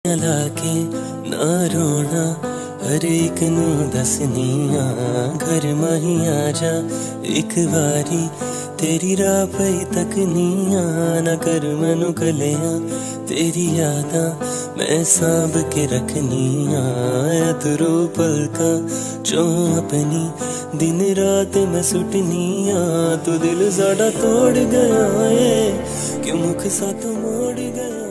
लाके ना रोना हर एक नू दसनिया घर माही आ जा एक बारी तेरी राह पई तकनिया ना कर मैनू कलिया तेरी यादां मैं सांभ के रखनिया अधरू पलका चो अपनी दिन रात मैं सुटनिया तू दिल साडा तोड़ गया है कि मुख साथ मोड़ गया।